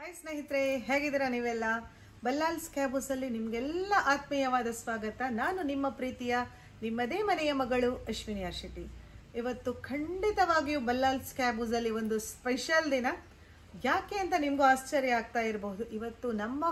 Hi ಸ್ನೇಹಿತರೆ, ಹೇಗಿದ್ದೀರಾ ನೀವೆಲ್ಲ? ಬಲ್ಲಾಲ್ಸ್ ಕ್ಯಾಬೂಸ್ ಅಲ್ಲಿ ನಿಮಗೆಲ್ಲ ಆತ್ಮೀಯವಾದ ಸ್ವಾಗತ. ನಾನು ನಿಮ್ಮ ಪ್ರೀತಿಯ ನಿಮ್ಮದೇ ಮನೆಯ ಮಗಳು ಅಶ್ವಿನಿ ಆರ್ ಶೆಟ್ಟಿ. ಇವತ್ತು ಖಂಡಿತವಾಗಿಯೂ ಬಲ್ಲಾಲ್ಸ್ ಕ್ಯಾಬೂಸ್ ಅಲ್ಲಿ ಒಂದು ಸ್ಪೆಷಲ್ ದಿನ. ಯಾಕೆ ಅಂತ ನಿಮಗೂ ಆಶ್ಚರ್ಯ ಆಗ್ತಾ ಇರಬಹುದು. ಇವತ್ತು ನಮ್ಮ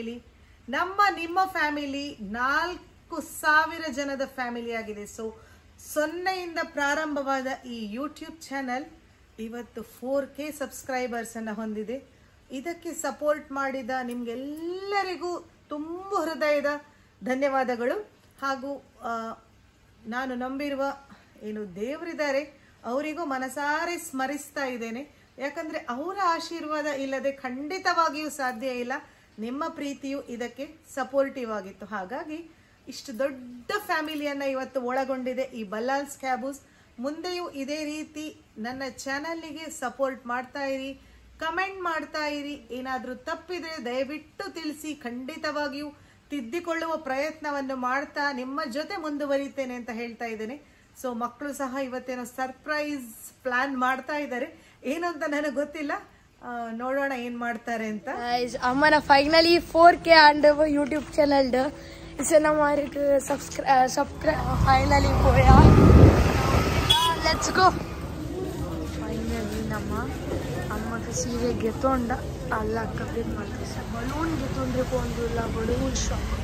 ಫ್ಯಾಮಿಲಿ 4,000 ಜನದ ಫ್ಯಾಮಿಲಿ ಆಗಿದೆ. ಸೊ 0ಯಿಂದ ಪ್ರಾರಂಭವಾದ ಈ ಯೂಟ್ಯೂಬ್ ಚಾನಲ್ ಇವತ್ತು 4K ಸಬ್ಸ್ಕ್ರೈಬರ್ಸ್ ಅನ್ನು ಹೊಂದಿದೆ. ಇದಕ್ಕೆ ಸಪೋರ್ಟ್ ಮಾಡಿದ ನಿಮ್ಗೆಲ್ಲರಿಗೂ ತುಂಬ ಹೃದಯದ ಧನ್ಯವಾದಗಳು. ಹಾಗೂ ನಾನು ನಂಬಿರುವ ಏನು ದೇವರಿದ್ದಾರೆ ಅವರಿಗೂ ಮನಸಾರೆ ಸ್ಮರಿಸ್ತಾ ಇದ್ದೇನೆ. ಯಾಕಂದ್ರೆ ಅವರ ಆಶೀರ್ವಾದ ಇಲ್ಲದೆ ಖಂಡಿತವಾಗಿಯೂ ಸಾಧ್ಯ ಇಲ್ಲ. ನಿಮ್ಮ ಪ್ರೀತಿಯು ಇದಕ್ಕೆ ಸಪೋರ್ಟಿವ್ ಆಗಿತ್ತು. ಹಾಗಾಗಿ ಇಷ್ಟು ದೊಡ್ಡ ಫ್ಯಾಮಿಲಿಯನ್ನ ಇವತ್ತು ಒಳಗೊಂಡಿದೆ ಈ ಬಲ್ಲಾಲ್ಸ್ ಕ್ಯಾಬೂಸ್. ಮುಂದೆಯೂ ಇದೇ ರೀತಿ ನನ್ನ ಚಾನಲ್ಗೆ ಸಪೋರ್ಟ್ ಮಾಡ್ತಾ ಇರಿ, ಕಮೆಂಟ್ ಮಾಡ್ತಾ ಇರಿ. ಏನಾದರೂ ತಪ್ಪಿದ್ರೆ ದಯವಿಟ್ಟು ತಿಳಿಸಿ. ಖಂಡಿತವಾಗಿಯೂ ತಿದ್ದಿಕೊಳ್ಳುವ ಪ್ರಯತ್ನವನ್ನು ಮಾಡ್ತಾ ನಿಮ್ಮ ಜೊತೆ ಮುಂದುವರಿತೇನೆ ಅಂತ ಹೇಳ್ತಾ ಇದ್ದೇನೆ. ಸೊ ಮಕ್ಕಳು ಸಹ ಇವತ್ತೇನೋ ಸರ್ಪ್ರೈಸ್ ಪ್ಲಾನ್ ಮಾಡ್ತಾ ಇದ್ದಾರೆ. ಏನು ಅಂತ ನನಗೆ ಗೊತ್ತಿಲ್ಲ, ನೋಡೋಣ ಏನ್ ಮಾಡ್ತಾರೆ ಅಂತ. हमारा finally 4K and YouTube channel इसे हमारे सब्सक्राइब फाइनली होया. Let's go. फाइनली ನಮ್ಮ ಅಮ್ಮಗೆ ಸೀರೆ ಗೆತ್ತೊಂಡ ಅಲ್ಲ ಕಬ್ಬಿನ ಮಾಡ್ತೀವಿ. ಬಲೂನ್ ಗೆತ್ತೊಂಡ್ರೆ ಕೊಂದಿಲ್ಲ, ಬಲೂನ್ ಶಾಪ್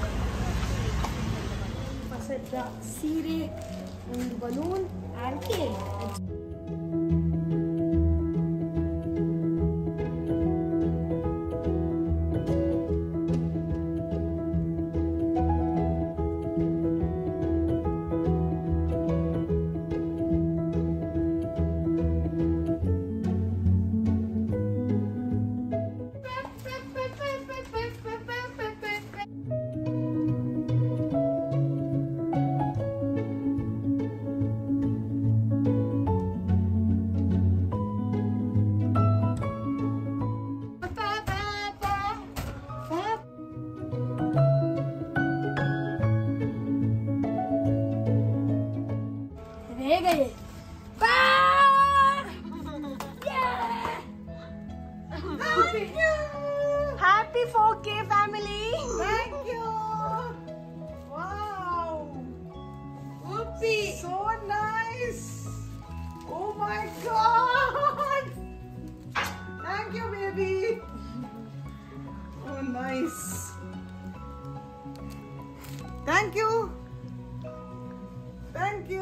ಹೊಸದ ಸೀರೆ, ಒಂದು ಬಲೂನ್ ಆ್ಯಂಡ್ ಕೇಕ್. गए happy 4K family. Thank you. Wow. Whoopsie. So nice. Oh my God. Thank you, baby. Oh, nice. Thank you. Thank you.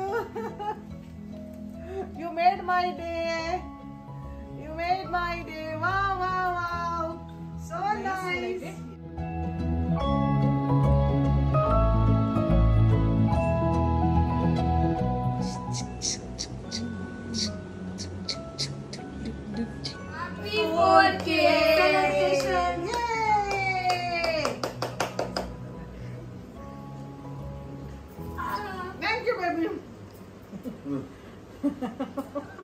You made my day. You made my day. Wow, wow, wow. So nice. Happy 4K. Celebration. Yay. Thank you, baby.